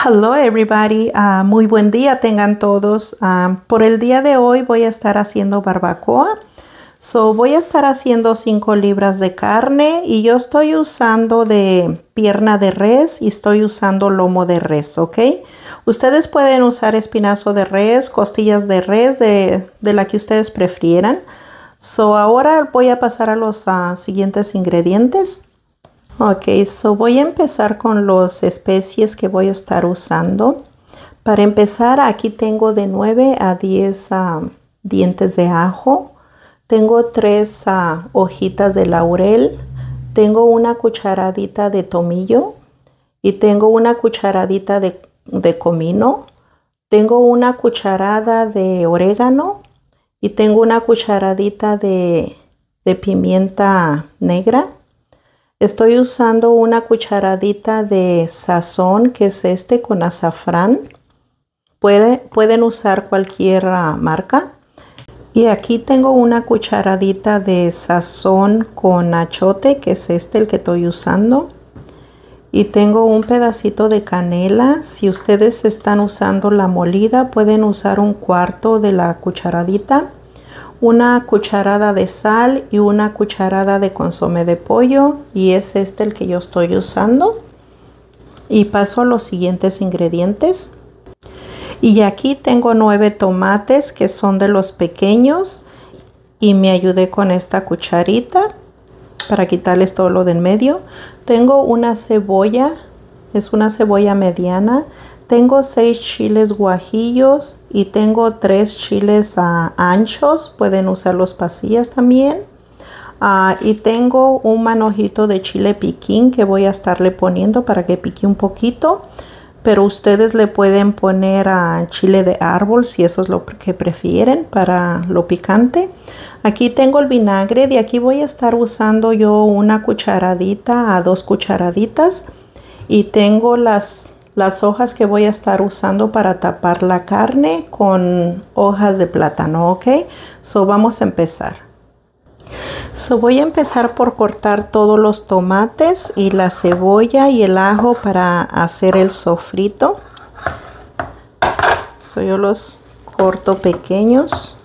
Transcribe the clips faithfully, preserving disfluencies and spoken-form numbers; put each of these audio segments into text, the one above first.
Hello everybody, uh, muy buen día tengan todos. Uh, por el día de hoy voy a estar haciendo barbacoa. So voy a estar haciendo cinco libras de carne y yo estoy usando de pierna de res y estoy usando lomo de res, ¿ok? Ustedes pueden usar espinazo de res, costillas de res, de, de la que ustedes prefieran. So ahora voy a pasar a los uh, siguientes ingredientes. Ok, so voy a empezar con las especies que voy a estar usando. Para empezar, aquí tengo de nueve a diez uh, dientes de ajo. Tengo tres uh, hojitas de laurel. Tengo una cucharadita de tomillo. Y tengo una cucharadita de, de comino. Tengo una cucharada de orégano. Y tengo una cucharadita de, de pimienta negra. Estoy usando una cucharadita de sazón, que es este con azafrán. Puede, pueden usar cualquier uh, marca. Y aquí tengo una cucharadita de sazón con achote, que es este el que estoy usando. Y tengo un pedacito de canela. Si ustedes están usando la molida, pueden usar un cuarto de la cucharadita. Una cucharada de sal y una cucharada de consomé de pollo, y es este el que yo estoy usando. Y paso a los siguientes ingredientes. Y aquí tengo nueve tomates, que son de los pequeños, y me ayudé con esta cucharita para quitarles todo lo del medio. Tengo una cebolla, es una cebolla mediana. Tengo seis chiles guajillos y tengo tres chiles uh, anchos. Pueden usar los pasillas también. Uh, y tengo un manojito de chile piquín que voy a estarle poniendo para que pique un poquito. Pero ustedes le pueden poner uh, chile de árbol si eso es lo que prefieren para lo picante. Aquí tengo el vinagre. De aquí voy a estar usando yo una cucharadita a dos cucharaditas. Y tengo las... Las hojas que voy a estar usando para tapar la carne con hojas de plátano, ¿ok? So vamos a empezar. So voy a empezar por cortar todos los tomates y la cebolla y el ajo para hacer el sofrito. So yo los corto pequeños.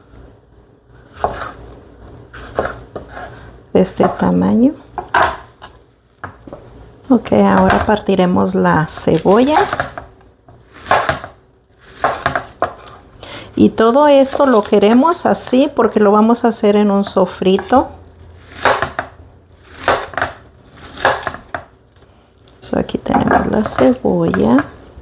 De este tamaño. Ok, ahora partiremos la cebolla. Y todo esto lo queremos así porque lo vamos a hacer en un sofrito. So, aquí tenemos la cebolla.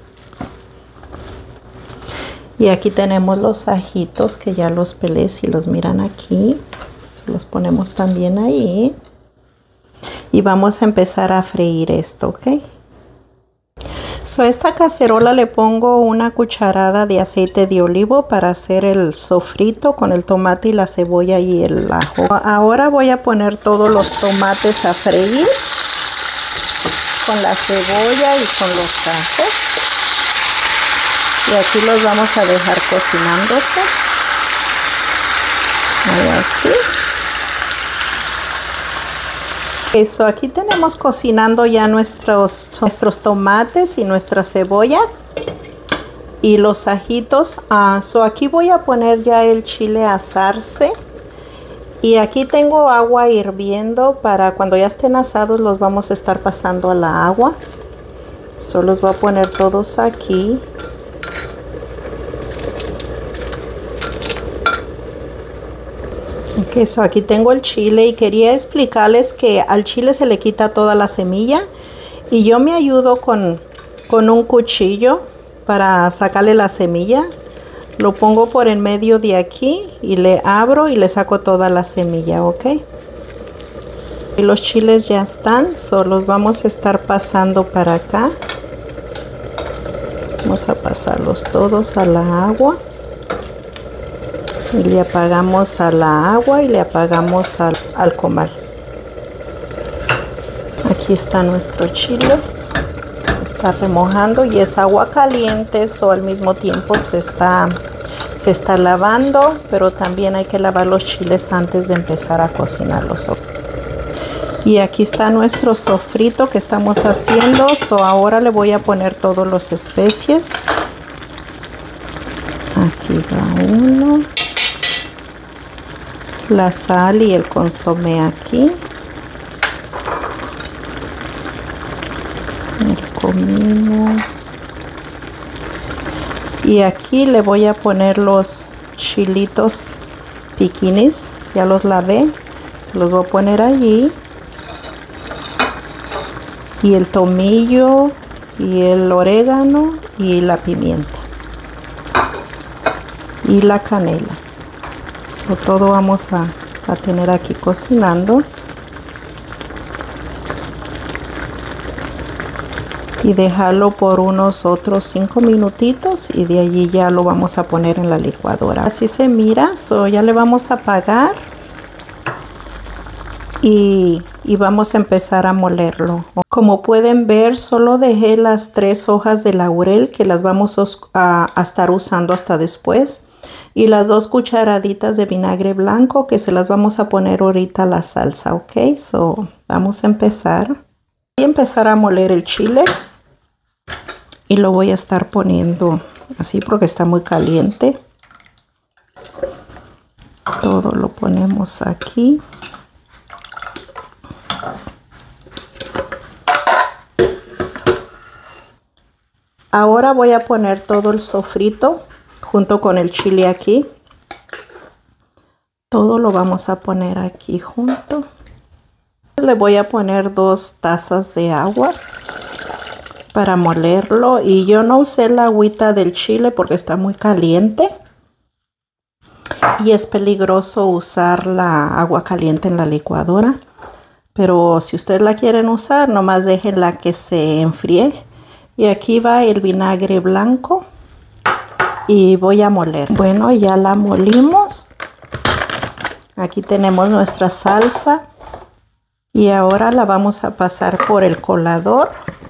Y aquí tenemos los ajitos que ya los pelé, si los miran aquí. Se los ponemos también ahí. Y vamos a empezar a freír esto, ¿ok? So, a esta cacerola le pongo una cucharada de aceite de olivo para hacer el sofrito con el tomate y la cebolla y el ajo. Ahora voy a poner todos los tomates a freír con la cebolla y con los ajos. Y aquí los vamos a dejar cocinándose. Ahí así. Eso, aquí tenemos cocinando ya nuestros, nuestros tomates y nuestra cebolla y los ajitos. Uh, so aquí voy a poner ya el chile a asarse. Y aquí tengo agua hirviendo para cuando ya estén asados los vamos a estar pasando a la agua. So los voy a poner todos aquí. Ok, so aquí tengo el chile y quería explicarles que al chile se le quita toda la semilla y yo me ayudo con, con un cuchillo para sacarle la semilla. Lo pongo por en medio de aquí y le abro y le saco toda la semilla, ok. Y los chiles ya están, solo los vamos a estar pasando para acá. Vamos a pasarlos todos a la agua. Y le apagamos a la agua y le apagamos al, al comal. Aquí está nuestro chile. Se está remojando y es agua caliente, o al mismo tiempo se está, se está lavando, pero también hay que lavar los chiles antes de empezar a cocinarlos. Y aquí está nuestro sofrito que estamos haciendo. So, ahora le voy a poner todas las especies. Aquí va uno. La sal y el consomé aquí. El comino. Y aquí le voy a poner los chilitos piquinis. Ya los lavé. Se los voy a poner allí. Y el tomillo. Y el orégano. Y la pimienta. Y la canela. So, todo vamos a, a tener aquí cocinando. Y dejarlo por unos otros cinco minutitos y de allí ya lo vamos a poner en la licuadora. Así se mira. So, ya le vamos a apagar y, y vamos a empezar a molerlo. Como pueden ver, solo dejé las tres hojas de laurel que las vamos a, a estar usando hasta después. Y las dos cucharaditas de vinagre blanco que se las vamos a poner ahorita a la salsa, ¿ok? So, vamos a empezar. Voy a empezar a moler el chile. Y lo voy a estar poniendo así porque está muy caliente. Todo lo ponemos aquí. Ahora voy a poner todo el sofrito junto con el chile aquí. Todo lo vamos a poner aquí junto. Le voy a poner dos tazas de agua para molerlo. Y yo no usé la agüita del chile porque está muy caliente. Y es peligroso usar la agua caliente en la licuadora. Pero si ustedes la quieren usar, nomás déjenla que se enfríe. Y aquí va el vinagre blanco. Y voy a moler. Bueno, ya la molimos. Aquí tenemos nuestra salsa. Y ahora la vamos a pasar por el colador.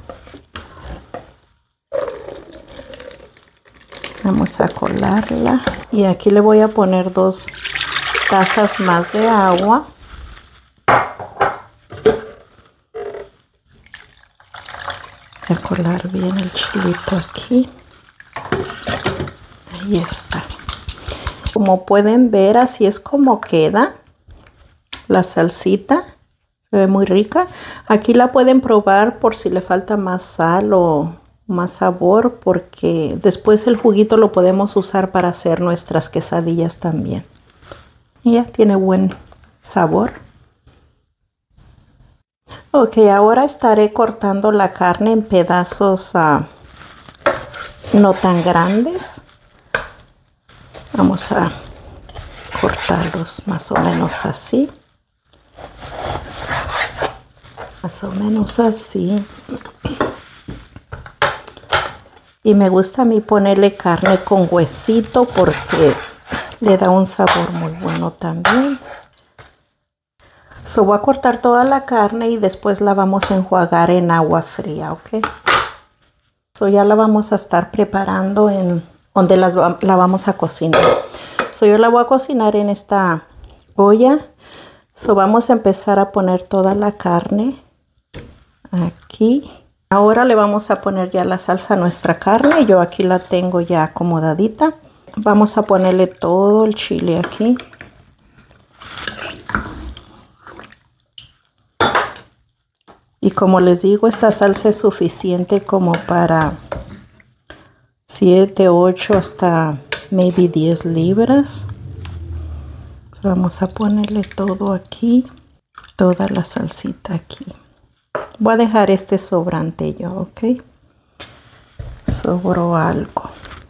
Vamos a colarla. Y aquí le voy a poner dos tazas más de agua. Voy a colar bien el chilito aquí. Ahí está. Como pueden ver, así es como queda la salsita. Se ve muy rica. Aquí la pueden probar por si le falta más sal o más sabor, porque después el juguito lo podemos usar para hacer nuestras quesadillas también. Y ya tiene buen sabor. Ok, ahora estaré cortando la carne en pedazos uh, no tan grandes. Vamos a cortarlos más o menos así. Más o menos así. Y me gusta a mí ponerle carne con huesito porque le da un sabor muy bueno también. So, voy a cortar toda la carne y después la vamos a enjuagar en agua fría, ¿ok? So, ya la vamos a estar preparando en donde las, la vamos a cocinar. So, yo la voy a cocinar en esta olla. So, vamos a empezar a poner toda la carne aquí. Ahora le vamos a poner ya la salsa a nuestra carne. Yo aquí la tengo ya acomodadita. Vamos a ponerle todo el chile aquí. Y como les digo, esta salsa es suficiente como para siete, ocho, hasta maybe diez libras. Vamos a ponerle todo aquí, toda la salsita aquí. Voy a dejar este sobrante yo, ¿ok? Sobró algo.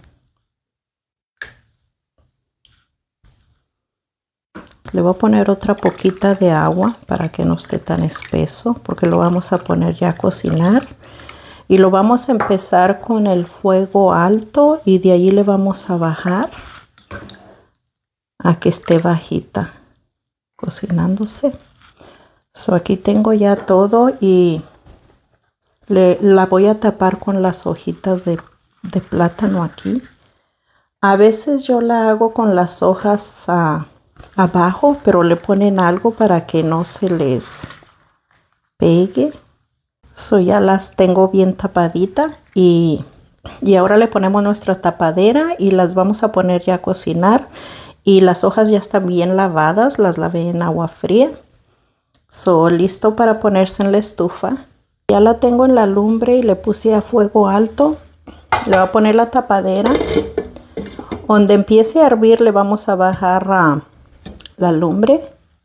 Le voy a poner otra poquita de agua para que no esté tan espeso, porque lo vamos a poner ya a cocinar. Y lo vamos a empezar con el fuego alto y de ahí le vamos a bajar a que esté bajita, cocinándose. So, aquí tengo ya todo y le, la voy a tapar con las hojitas de, de plátano aquí. A veces yo la hago con las hojas uh, abajo, pero le ponen algo para que no se les pegue. So ya las tengo bien tapaditas y, y ahora le ponemos nuestra tapadera y las vamos a poner ya a cocinar. Y las hojas ya están bien lavadas, las lavé en agua fría. So listo para ponerse en la estufa. Ya la tengo en la lumbre y le puse a fuego alto. Le voy a poner la tapadera. Donde empiece a hervir le vamos a bajar a la lumbre.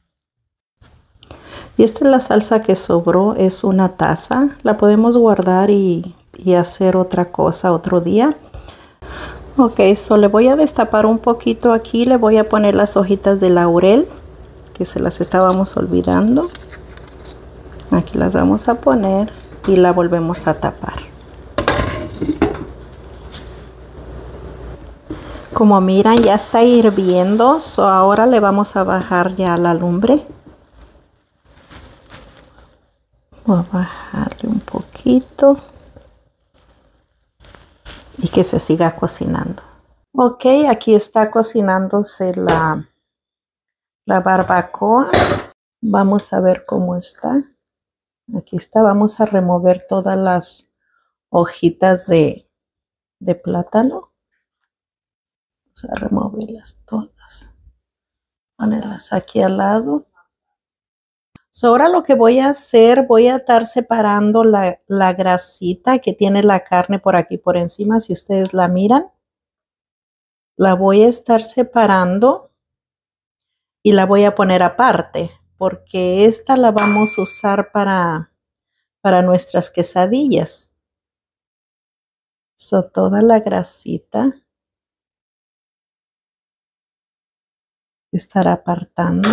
Y esta es la salsa que sobró, es una taza. La podemos guardar y, y hacer otra cosa otro día. Ok, so le voy a destapar un poquito aquí. Le voy a poner las hojitas de laurel, que se las estábamos olvidando. Aquí las vamos a poner y la volvemos a tapar. Como miran, ya está hirviendo, so ahora le vamos a bajar ya la lumbre. Voy a bajarle un poquito y que se siga cocinando. Ok, aquí está cocinándose la, la barbacoa. Vamos a ver cómo está. Aquí está, vamos a remover todas las hojitas de, de plátano. Vamos a removerlas todas. Ponerlas aquí al lado. So, ahora lo que voy a hacer, voy a estar separando la, la grasita que tiene la carne por aquí por encima. Si ustedes la miran, la voy a estar separando y la voy a poner aparte, porque esta la vamos a usar para, para nuestras quesadillas. So, toda la grasita estará apartando.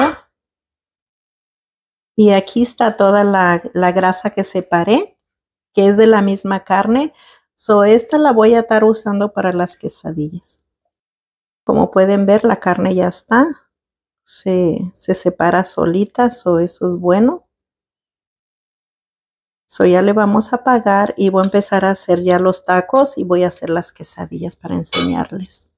Y aquí está toda la, la grasa que separé, que es de la misma carne. So, esta la voy a estar usando para las quesadillas. Como pueden ver, la carne ya está. Se, se separa solita, so eso es bueno. So, ya le vamos a apagar y voy a empezar a hacer ya los tacos y voy a hacer las quesadillas para enseñarles.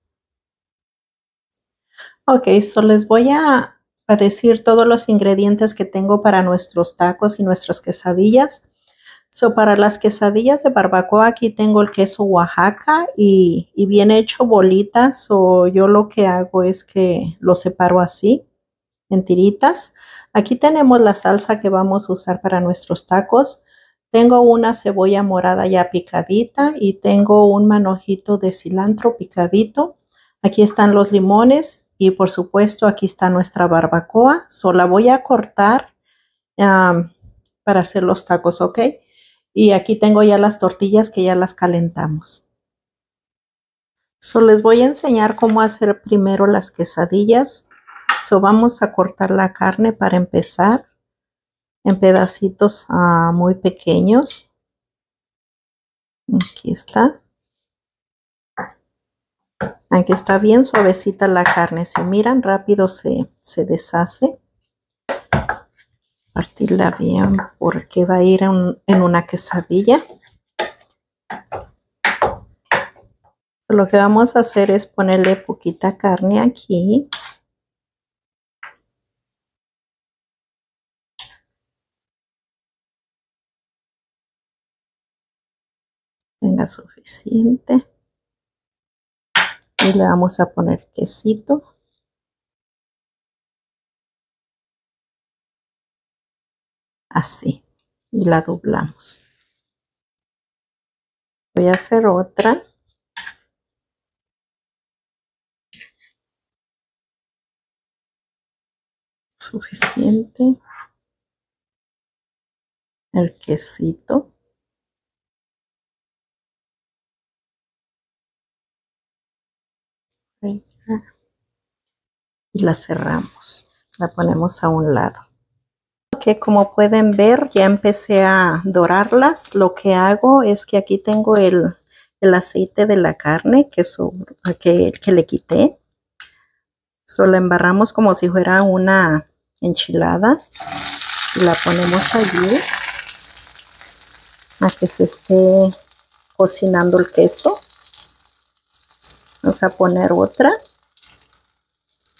Ok, so les voy a, a decir todos los ingredientes que tengo para nuestros tacos y nuestras quesadillas. So, para las quesadillas de barbacoa aquí tengo el queso Oaxaca y, y viene hecho bolitas. So, yo lo que hago es que lo separo así en tiritas. Aquí tenemos la salsa que vamos a usar para nuestros tacos. Tengo una cebolla morada ya picadita y tengo un manojito de cilantro picadito. Aquí están los limones y por supuesto aquí está nuestra barbacoa. So, la voy a cortar um, para hacer los tacos, ¿ok? Y aquí tengo ya las tortillas que ya las calentamos. So, les voy a enseñar cómo hacer primero las quesadillas. So, vamos a cortar la carne para empezar en pedacitos uh, muy pequeños. Aquí está. Aquí está bien suavecita la carne. Si miran, rápido se, se deshace. Partirla bien porque va a ir en, en una quesadilla. Lo que vamos a hacer es ponerle poquita carne aquí. Tenga suficiente. Y le vamos a poner quesito. Así. Y la doblamos. Voy a hacer otra. Suficiente. El quesito. Y la cerramos. La ponemos a un lado. Ok, como pueden ver, ya empecé a dorarlas. Lo que hago es que aquí tengo el, el aceite de la carne que, sobre, que, que le quité. Solo embarramos como si fuera una enchilada. Y la ponemos allí a que se esté cocinando el queso. Vamos a poner otra.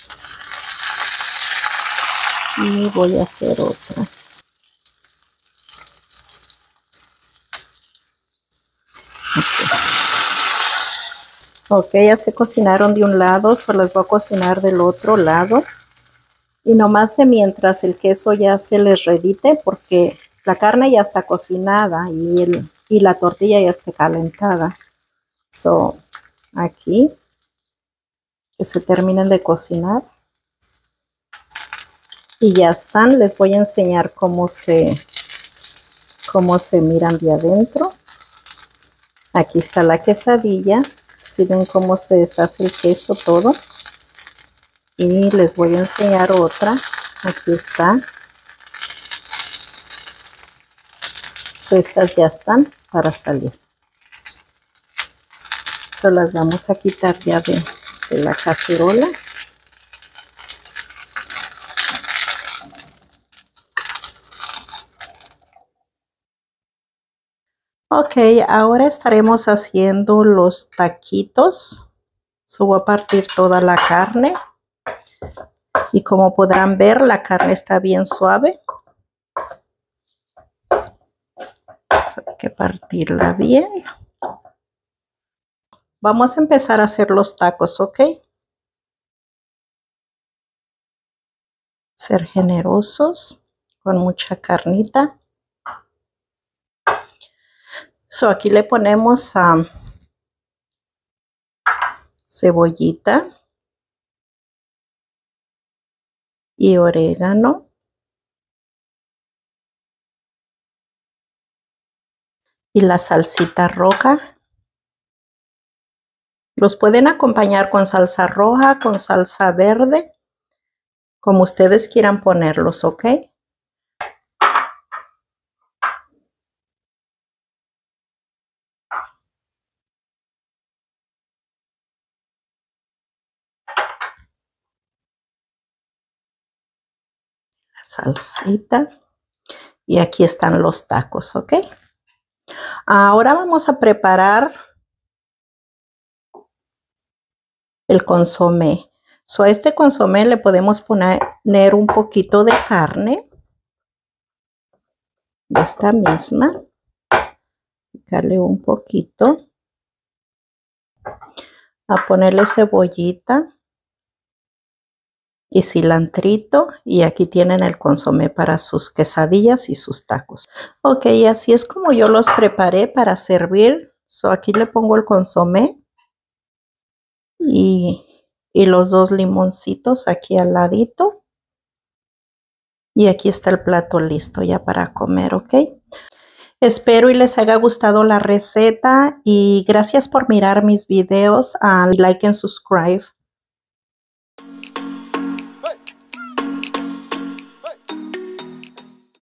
Y voy a hacer otra. Ok, ya se cocinaron de un lado, solo les voy a cocinar del otro lado. Y nomás mientras el queso ya se les redite, porque la carne ya está cocinada y, el, y la tortilla ya está calentada. So, aquí, que se terminen de cocinar. Y ya están, les voy a enseñar cómo se, cómo se miran de adentro. Aquí está la quesadilla. Si ven cómo se deshace el queso todo. Y les voy a enseñar otra. Aquí está. So, estas ya están para salir. So, las vamos a quitar ya de, de la cacerola. Ok, ahora estaremos haciendo los taquitos. So, voy a partir toda la carne. Y como podrán ver, la carne está bien suave. So, hay que partirla bien. Vamos a empezar a hacer los tacos, ¿ok? Ser generosos con mucha carnita. So, aquí le ponemos um, cebollita y orégano. Y la salsita roja. Los pueden acompañar con salsa roja, con salsa verde, como ustedes quieran ponerlos, ¿ok? Salsita. Y aquí están los tacos, ¿ok? Ahora vamos a preparar el consomé. So, a este consomé le podemos poner un poquito de carne. De esta misma. Picarle un poquito. A ponerle cebollita. Y cilantrito, y aquí tienen el consomé para sus quesadillas y sus tacos. Ok, así es como yo los preparé para servir. So, aquí le pongo el consomé y, y los dos limoncitos aquí al ladito. Y aquí está el plato listo ya para comer, ok. Espero y les haya gustado la receta y gracias por mirar mis videos. Uh, like and subscribe.